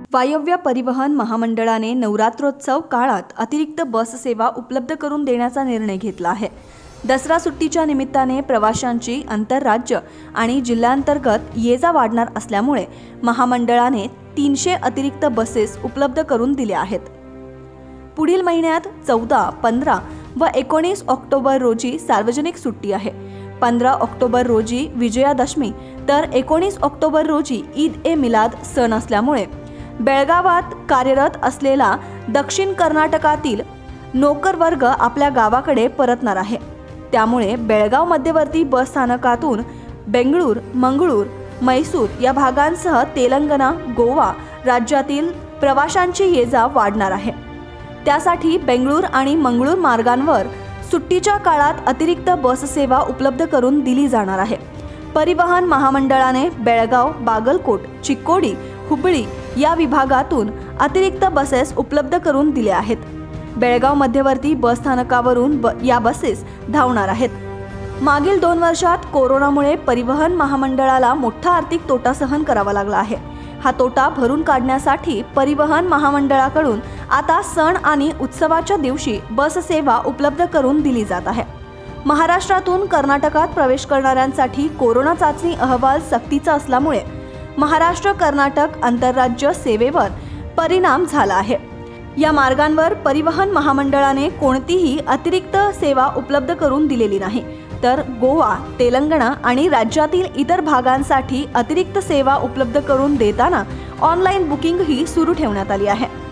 वायव्य परिवहन महामंडळाने नवरात्रोत्सव काळात अतिरिक्त बस सेवा उपलब्ध करून देण्याचा निर्णय घेतला आहे। दसरा सुट्टीच्या निमित्ताने प्रवाशांची आंतरराज्य आणि जिल्ह्यांतर्गत ये-जा वाढणार असल्यामुळे महामंडळाने 300 अतिरिक्त बसेस उपलब्ध करून दिल्या आहेत। पुढील महिन्यात 14, 15 व 19 ऑक्टोबर रोजी सार्वजनिक सुट्टी आहे। 15 ऑक्टोबर रोजी विजयादशमी तर 19 ऑक्टोबर रोजी ईद-ए-मिलाद सण असल्यामुळे बेळगावात कार्यरत असलेला दक्षिण कर्नाटकातील नोकर वर्ग आपल्या गावाकडे परतणार आहे। त्यामुळे बेळगाव मध्यवर्ती बस स्थानकातून बेंगळूर, मंगळूर, मैसूर या भागांसह तेलंगणा, गोवा राज्यातील प्रवाशांची ये-जा वाढणार आहे। त्यासाठी बेंगळूर आणि मंगळूर मार्गांवर सुट्टीच्या काळात अतिरिक्त बस सेवा उपलब्ध करून दिली जाणार आहे। परिवहन महामंडळाने बेळगाव, बागलकोट, चिक्कोडी, हुबळी या विभागातून अतिरिक्त बसेस उपलब्ध करून दिल्या आहेत। बेळगाव मध्यवर्ती बस स्थानकावरून या बसेस धावणार आहेत। मागील 2 वर्षात कोरोनामुळे परिवहन महामंडळाला मोठा आर्थिक तोटा सहन करावा लागला आहे। हा तोटा भरून काढण्यासाठी परिवहन महामंडळाकडून आता सण आणि उत्सवाच्या दिवशी बस सेवा उपलब्ध करून दिली जात आहे। महाराष्ट्रातून कर्नाटकात प्रवेश करणाऱ्यांसाठी कोरोना चाचणी अहवाल सक्तीचा असल्यामुळे महाराष्ट्र कर्नाटक आंतरराज्य सेवेवर परिणाम झाला आहे। या मार्गांवर परिवहन महामंडळाने कोणतीही अतिरिक्त सेवा उपलब्ध करून दिलेली नाही, तर गोवा, तेलंगणा आणि राज्यातील इतर भागांसाठी अतिरिक्त सेवा उपलब्ध करून देताना ऑनलाईन बुकिंग ही सुरू ठेवण्यात आली आहे।